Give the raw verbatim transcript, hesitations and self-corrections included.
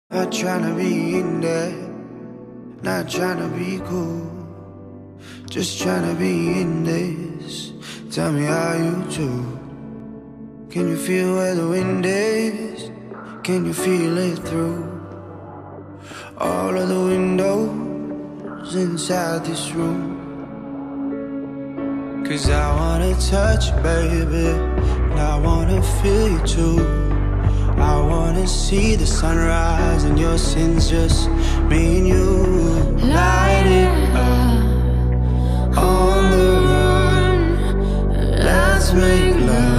Not tryna be in there, not tryna be cool, just tryna be in this. Tell me how you do. Can you feel where the wind is? Can you feel it through all of the windows inside this room? Cause I wanna touch you, baby, and I wanna feel you too. I wanna see the sunrise and your sins, just me and you. Light it up on the run, let's make love.